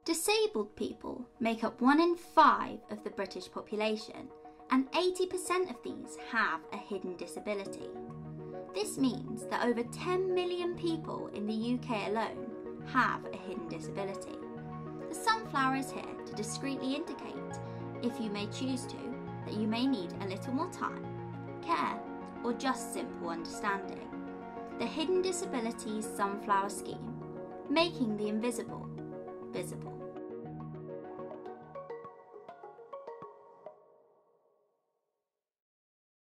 Disabled people make up 1 in 5 of the British population, and 80% of these have a hidden disability. This means that over 10 million people in the UK alone have a hidden disability. The sunflower is here to discreetly indicate, if you may choose to, that you may need a little more time, care, or just simple understanding. The Hidden Disabilities Sunflower Scheme, making the invisible visible.